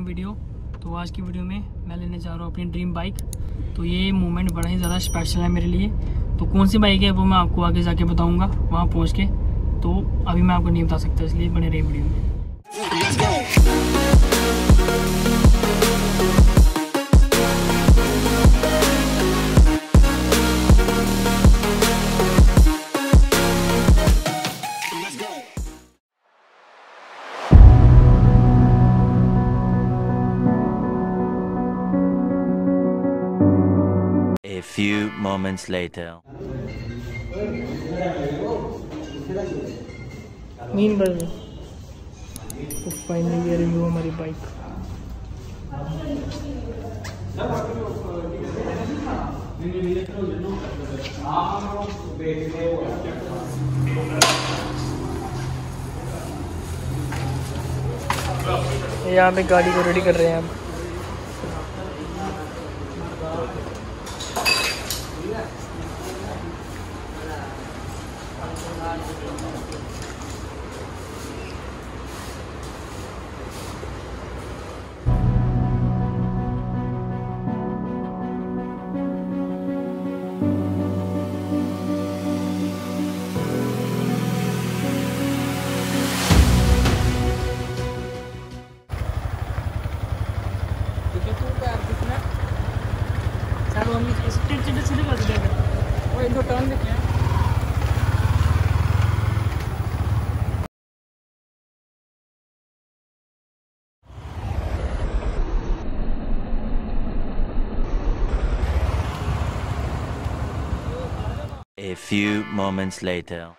Video. तो आज की वीडियो में मैं लेने जा रहा हूँ अपनी ड्रीम बाइक। तो ये मोमेंट बड़ा ही ज़्यादा स्पेशल है मेरे लिए। तो कौन सी बाइक है वो मैं आपको आगे जाके बताऊँगा वहाँ पहुँच के। तो अभी मैं आपको नहीं बता सकता, इसलिए बने रहे वीडियो में। A few moments later. Mean burger तो फाइनली ये रिव्यू हमारी बाइक। यहाँ पे गाड़ी को रेडी कर रहे हैं हम। A few moments later.